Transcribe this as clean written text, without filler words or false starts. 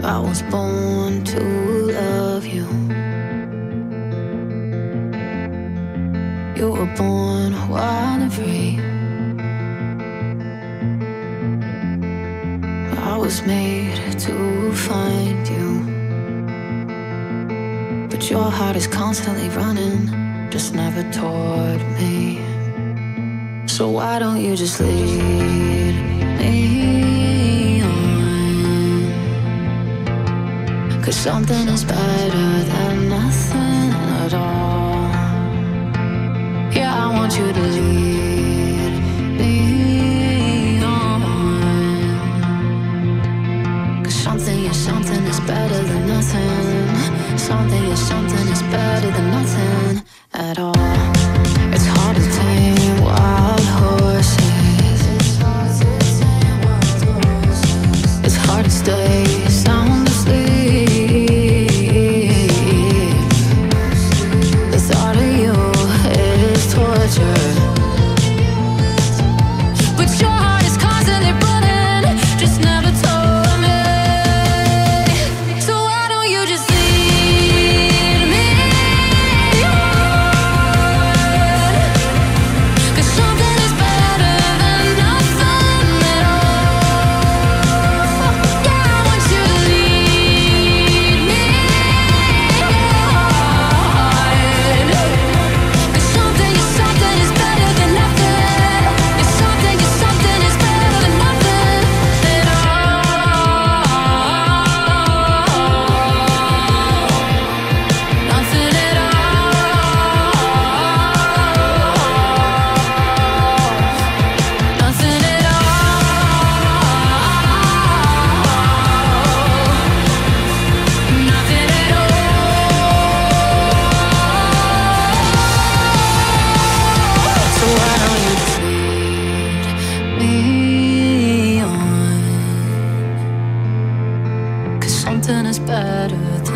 I was born to love you. You were born wild and free. I was made to find you, but your heart is constantly running, just never toward me. So why don't you just lead me on? 'Cause something is better than nothing at all. Yeah, I want you to lead me on. 'Cause something is better than nothing. Something is better than nothing at all. It's hard to tame wild horses. It's hard to stay sound asleep. The thought of you is torture. But your heart is constantly running, just never told me. So why don't you just lead me on? 'Cause something is better than nothing at all. Yeah, I want you to lead me on. 'Cause something is better than nothing. It's something is better than nothing at all. Nothing at all. Nothing at all. Nothing at all. So why don't you just lead me on? 'Cause something is better than